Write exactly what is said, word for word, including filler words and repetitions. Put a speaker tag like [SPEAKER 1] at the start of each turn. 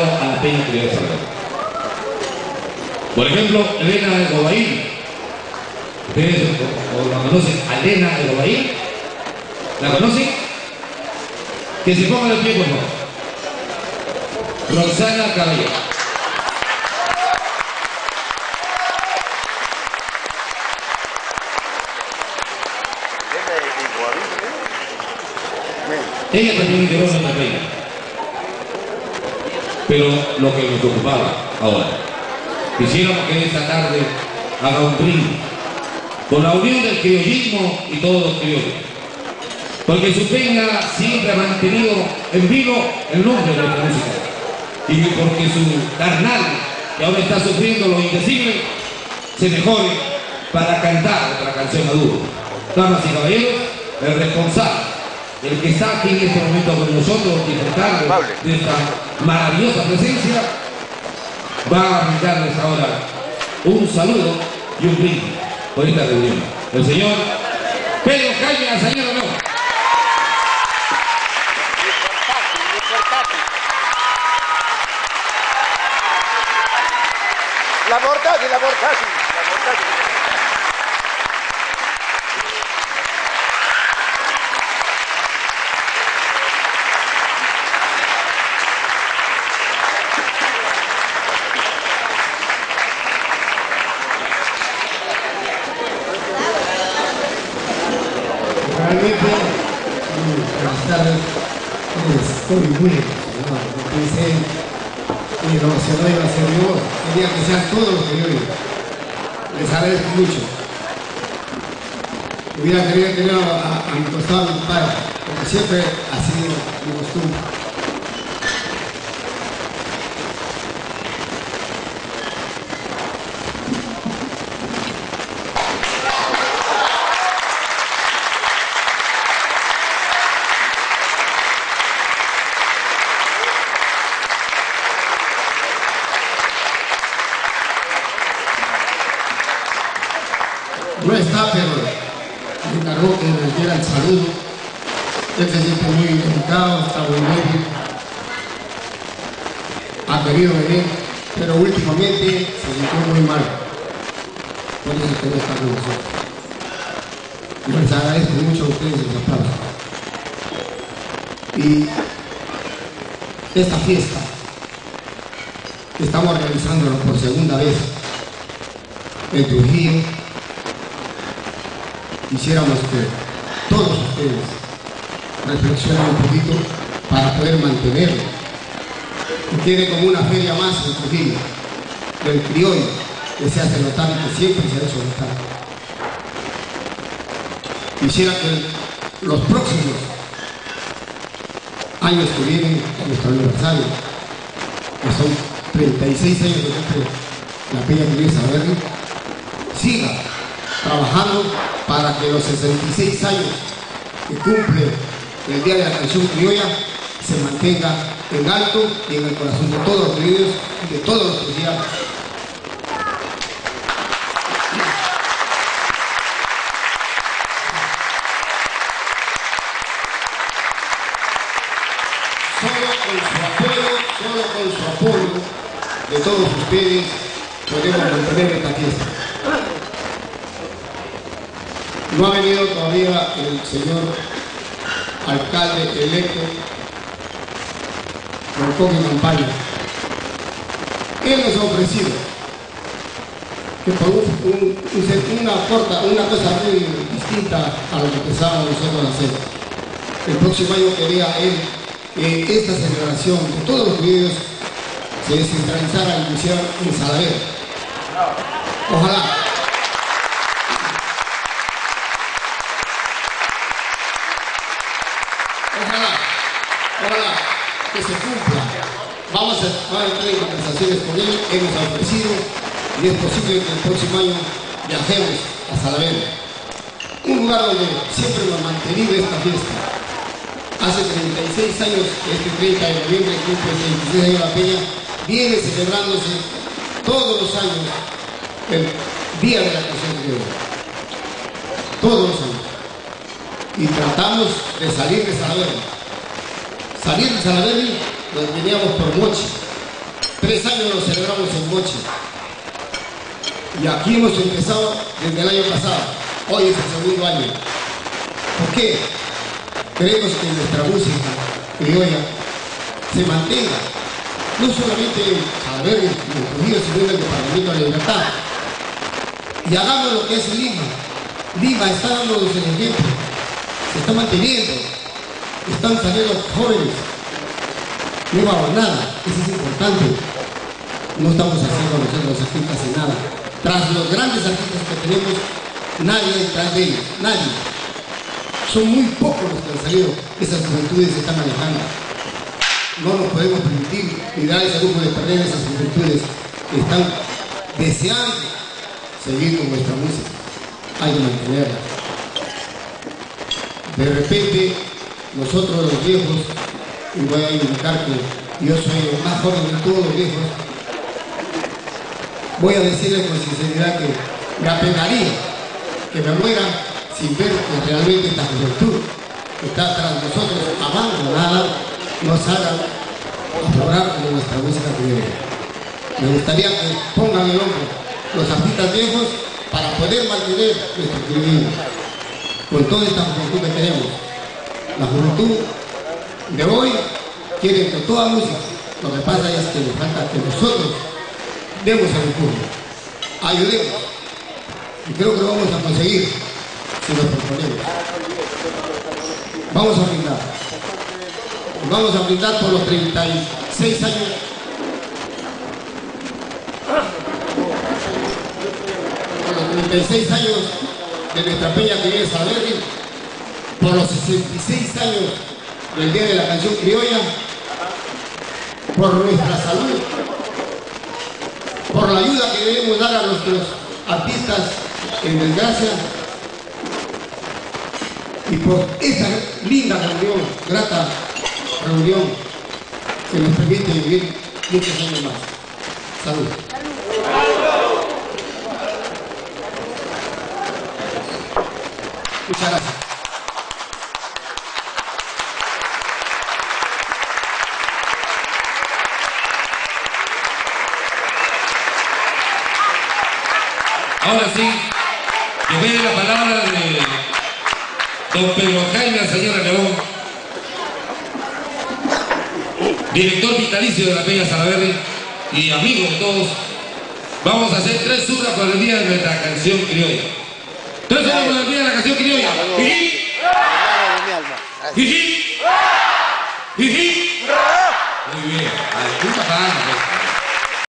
[SPEAKER 1] dedicado a la peña criolla de Salvador. Por ejemplo, Elena de Gobaín. ¿Ustedes o, o la conocen? Elena de Gobaín. ¿La conocen? Que se ponga de pie, por favor. Roxana Caballero. Ella también integró nuestra peña. Pero lo que nos ocupaba ahora, quisiéramos que esta tarde haga un brindis con la unión del criollismo y todos los criollos. Porque su peña siempre ha mantenido en vivo el nombre de la música. Y porque su carnal, que ahora está sufriendo lo indecible, se mejore para cantar otra canción a dúo. Damas y caballeros, el responsable, el que está aquí en este momento con nosotros, disfrutando de esta maravillosa presencia, va a brindarles ahora un saludo y un brindis por esta reunión. El señor Pedro Jaime Azañero León.
[SPEAKER 2] La mortati, la mortati, la mortati.
[SPEAKER 3] Realmente, buenas tardes, estoy muy emocionado. Pensé que lo emocionado iba a ser yo, quería que sean todos los que yo digo. Les agradezco mucho. Hubiera querido tener a, a, a mi costado a mi padre, porque siempre ha sido mi costumbre. No está, pero me encargó que les diera el saludo. Él se siente muy delicado, está muy débil. Ha querido venir, pero últimamente se sintió muy mal. Por eso que no está con nosotros. Yo les agradezco mucho a ustedes el aplauso. Y esta fiesta, que estamos realizándola por segunda vez en Trujillo, quisiéramos que todos ustedes reflexionen un poquito para poder mantenerlo. Que quede como una feria más en Trujillo, del criollo que se hace notar y que siempre se ha hecho notar. Quisiera que los próximos años que vienen a nuestro aniversario, que son treinta y seis años de cumple la Peña Criolla Salaverry, siga trabajando para que los sesenta y seis años que cumple el Día de la Canción Criolla se mantenga en alto y en el corazón de todos los criollos y de todos los criollos. Solo con su apoyo, solo con su apoyo de todos ustedes podemos mantener esta fiesta. No ha venido todavía el señor alcalde electo por Coque Campaña. Él nos ha ofrecido que por un, un, un, una, corta, una cosa muy distinta a lo que pensábamos nosotros hacer. El próximo año quería él que esta celebración de todos los criollos se descentralizara y lo hiciera en Salaverry. Ojalá. Ojalá, ojalá que se cumpla. Vamos a, vamos a entrar en conversaciones con él, él nos ha ofrecido y es posible que el próximo año viajemos a Salaverry, un lugar donde siempre hemos mantenido esta fiesta. Hace treinta y seis años, este treinta de noviembre, cumple treinta y seis años la Peña, viene celebrándose todos los años el Día de la Canción Criolla. Todos los años. Y tratamos de salir de Salaverry. Salir de Salaverry, nos veníamos por Mochi, Tres años lo celebramos en Moche. Y aquí hemos empezado desde el año pasado. Hoy es el segundo año. ¿Por qué? Queremos que nuestra música criolla se mantenga, no solamente en Salaberry, en el Trujillo, sino en el Departamento de la Libertad. Y hagamos lo que es Lima. Lima está dándonos el ejemplo, se está manteniendo, están saliendo jóvenes, no va a haber nada, eso es importante. No estamos haciendo nosotros aquí casi nada. Tras los grandes artistas que tenemos, nadie detrás de ellos, nadie. Son muy pocos los que han salido, esas juventudes se están alejando. No nos podemos permitir ni dar ese grupo de perder esas juventudes que están deseando seguir con nuestra música. Hay que mantenerla. De repente, nosotros los viejos, y voy a indicar que yo soy el más joven de todos los viejos, voy a decirles con sinceridad que me apenaría que me muera sin ver que realmente esta juventud que está tras nosotros, abandonada, nos haga explorar de nuestra música criolla. Me gustaría que pongan el hombro los artistas viejos para poder mantener nuestro criollismo con toda esta juventud que tenemos. La juventud de hoy quiere que toda música, lo que pasa es que le falta que nosotros demos el empuje, ayudemos, y creo que lo vamos a conseguir si nos proponemos. Vamos a brindar, vamos a brindar por los treinta y seis años treinta y seis años de nuestra peña criolla Salaberry, por los sesenta y seis años del Día de la Canción Criolla, por nuestra salud, por la ayuda que debemos dar a nuestros artistas en desgracia y por esa linda reunión, grata reunión que nos permite vivir muchos años más. Salud. Muchas gracias.
[SPEAKER 1] Ahora sí, que viene la palabra de don Pedro Jaime, la señora León, director vitalicio de la Peña Salaberry y amigo de todos. Vamos a hacer tres surras por el día de nuestra canción criolla. Tres surras por el día de la canción criolla. Jiji. Jiji. Jiji. Muy bien. A ver, una palabra, pues.